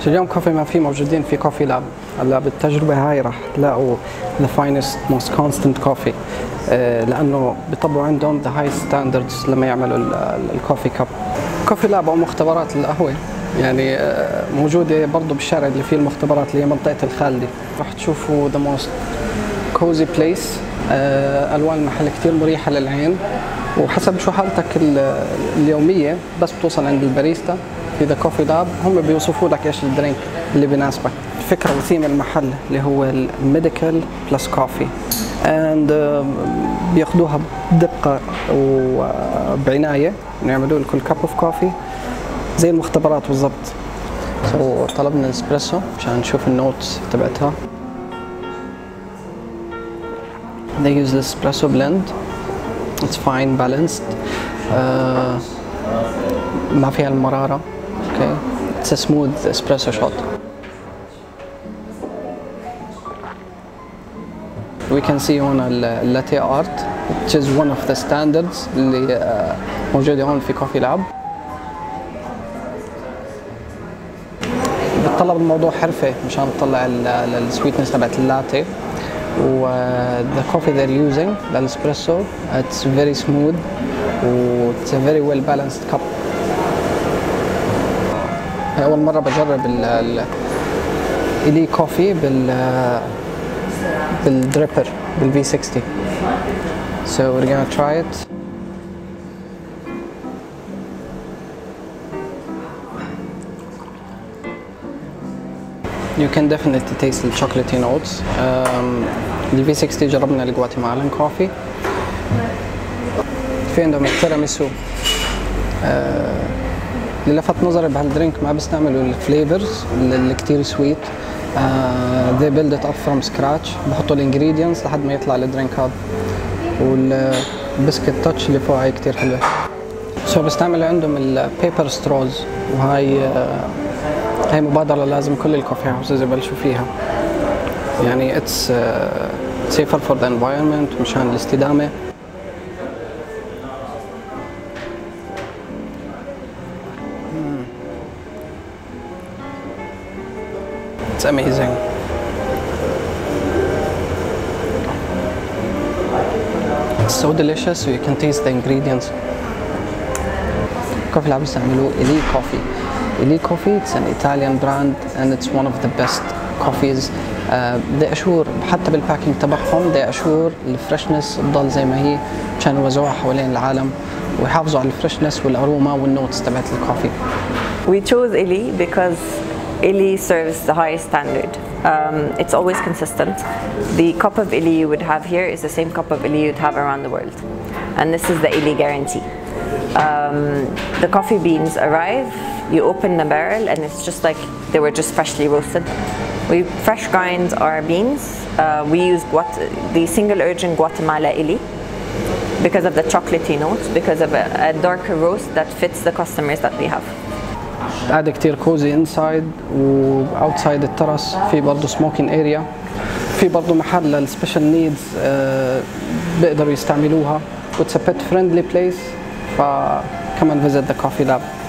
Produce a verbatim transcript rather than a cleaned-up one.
اليوم كوفي ما في موجودين في كوفي لاب. هلا بالتجربة هاي راح تلاقوا the finest most constant coffee آه لأنه بيطبقوا عندهم the high standards لما يعملوا الكوفي كاب. كوفي لاب أو مختبرات القهوة يعني آه موجودة برضو بالشارع اللي فيه المختبرات اللي هي منطقة الخالدي. راح تشوفوا the most cozy place آه ألوان المحل كتير مريحة للعين، وحسب شو حالتك اليومية بس بتوصل عند الباريستا في ذا كوفي لاب هم بيوصفوا لك ايش الدرينك اللي بيناسبك. الفكرة وثيم المحل اللي هو الميديكال بلس كوفي اند بياخذوها بدقة وبعناية انه يعملوا لكل كاب اوف كوفي زي المختبرات بالضبط. سو so, طلبنا الاسبريسو عشان نشوف النوتس تبعتها. They use the espresso blend. It's fine balanced. Uh, ما فيها المرارة. Okay. It's a smooth espresso shot. We can see هون ال latte art, which is one of the standards اللي uh, موجودة هون في كوفي لاب. بتطلب الموضوع حرفة مشان تطلع السويتنس تبعت اللاتيه. و the coffee they're using الاسبريسو it's very smooth و it's a very well balanced cup. أول مرة بجرب ال إلي كوفي بال بالدريبر بال في ستين. So we're gonna try it. You can definitely taste the chocolatey notes. Um, ال في ستين جربنا الجواتيمالان كوفي. في عندهم التيراميسو. Uh, اللي لفت نظري بهالدرينك ما بيستعملوا الفليفرز اللي كتير سويت. uh, they build it up from scratch. بحطوا الانجريدينتس لحد ما يطلع الدرينك هذا. والبسكت تاتش اللي فوق هاي كتير حلوة. سو so بيستعملوا عندهم البيبر ستروز، وهاي uh, هاي مبادرة لازم كل الكوفي هاوسز يبلشوا فيها. يعني it's uh, safer for the environment مشان الاستدامة. It's amazing. It's so delicious. So you can taste the ingredients. الكوفي اللي عم يستعملوه إلي كوفي. إلي كوفي it's an Italian brand and it's one of the best coffees. Uh, they assure حتى بالباكينج تبعهم they assure الفريشنس تضل زي ما هي مشان يوزعوها حوالين العالم ويحافظوا على الفريشنس والأروما والنوتس تبعت الكوفي. We chose Illy because Illy serves the highest standard. Um, it's always consistent. The cup of Illy you would have here is the same cup of Illy you'd have around the world. And this is the Illy guarantee. Um, the coffee beans arrive, you open the barrel and it's just like they were just freshly roasted. We fresh grind our beans. Uh, we use Guat the single origin Guatemala Illy because of the chocolatey notes, because of a, a darker roast that fits the customers that we have. قاعدة كتير كوزي انسايد و اوتسايد الترس. في برضه سموكينج اريا، في برضه محل للسبيشال نيدز بيقدروا يستعملوها. واتس ا بيت فريندلي بليس، فكمان فيزيت ذا كوفي لاب.